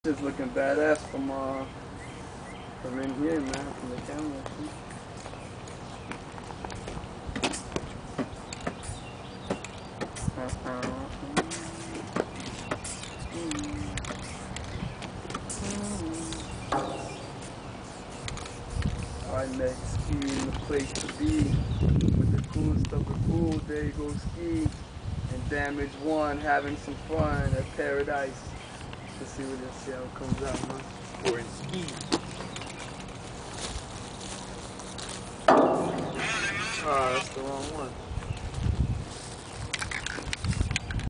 It's looking badass from in here, man, from the camera. IMEK ski in the place to be with the coolest of the cool. There you go, ski and damage one, having some fun at paradise. Let's see how it comes out, man. Or in ski. Ah, that's the wrong one.